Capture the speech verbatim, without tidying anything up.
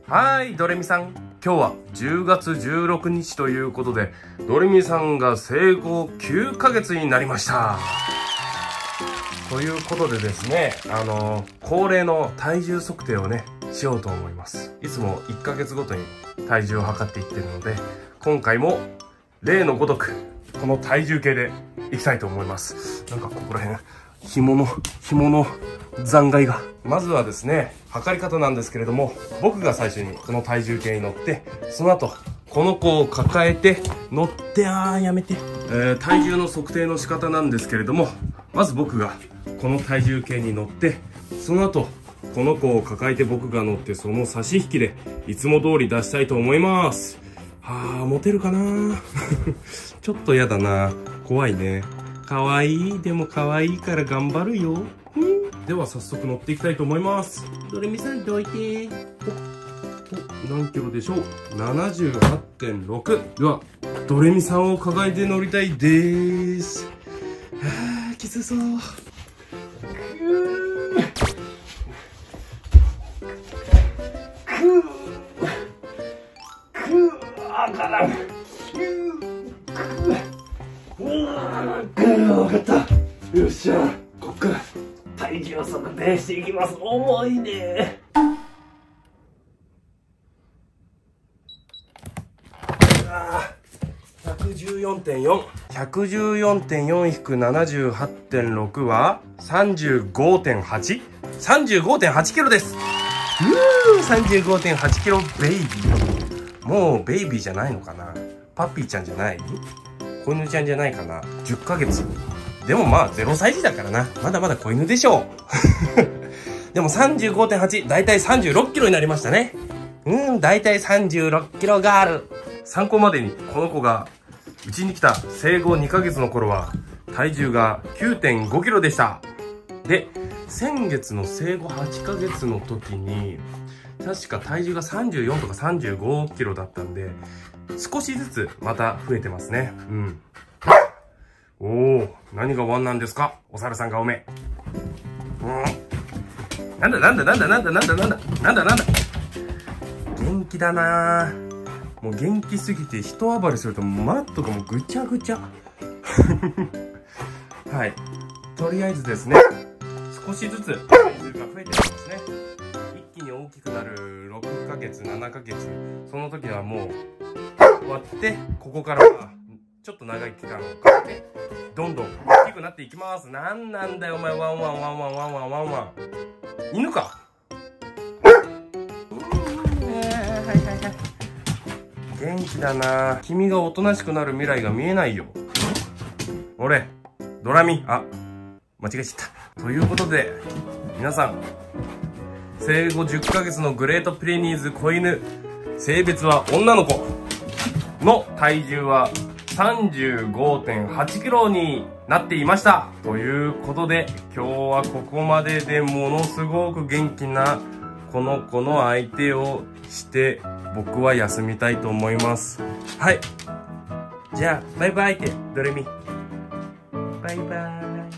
はい、ドレミさん。今日はじゅうがつじゅうろくにちということで、ドレミさんが生後きゅうかげつになりました。ということでですね、あのー、恒例の体重測定をね、しようと思います。いつもいっかげつごとに体重を測っていってるので、今回も例のごとく、この体重計でいきたいと思います。なんかここら辺、紐の、紐の残骸が。まずはですね、測り方なんですけれども、僕が最初にこの体重計に乗って、その後、この子を抱えて乗って、あーやめて、えー、体重の測定の仕方なんですけれども、まず僕がこの体重計に乗って、その後この子を抱えて僕が乗って、その差し引きでいつも通り出したいと思います。はあ、持てるかなちょっとやだな、怖いね。かわいい、でもかわいいから頑張るよ。んでは早速乗っていきたいと思います。ドレミさんどいて。おお、何キロでしょう。 ななじゅうはちてんろく。ではドレミさんを抱えて乗りたいでーす。はあ、きつそう。わかった。よっしゃ、こっから体重測定していきます。重いね。ひゃくじゅうよんてんよん。ひゃくじゅうよんてんよん ななじゅうはちてんろく は さんじゅうごてんはち。さんじゅうごてんはちキロです。うー さんじゅうごてんはちキロベイビー。もうベイビーじゃないのかな。パッピーちゃんじゃない、子犬ちゃんじゃないかな。じゅっかげつ。でもまあゼロさい児だからな。まだまだ子犬でしょう。でも さんじゅうごてんはち、だいたいさんじゅうろっキロになりましたね。うん、だいたいさんじゅうろっキロガール。参考までに、この子がうちに来た生後にかげつの頃は体重が きゅうてんごキロでした。で、先月の生後はちかげつの時に確か体重がさんじゅうよんとかさんじゅうごキロだったんで、少しずつまた増えてますね。うん。おお、何がワンなんですか、お猿さんがおめ。うん。なんだなんだなんだなんだなんだなんだなんだなんだ。元気だなぁ。もう元気すぎて一暴れするとマットがもうぐちゃぐちゃ。はい。とりあえずですね、少しずつ体重が増えてきますね。一気に大きくなるろっかげつ、ななかげつ、その時はもう終わって、ここからはちょっと長い期間をかけてどんどん大きくなっていきます。なんなんだよお前、ワンワンワンワンワンワンワンワン。犬か。元気だな。君がおとなしくなる未来が見えないよ。俺、ドラミ。あ、間違えちゃった。ということで、皆さん、生後じゅっかげつのグレートピレニーズ子犬、性別は女の子の体重は さんじゅうごてんはちキロになっていました。ということで、今日はここまでで、ものすごく元気なこの子の相手をして僕は休みたいと思います。はい、じゃあバイバイってドレミ。バイバイ。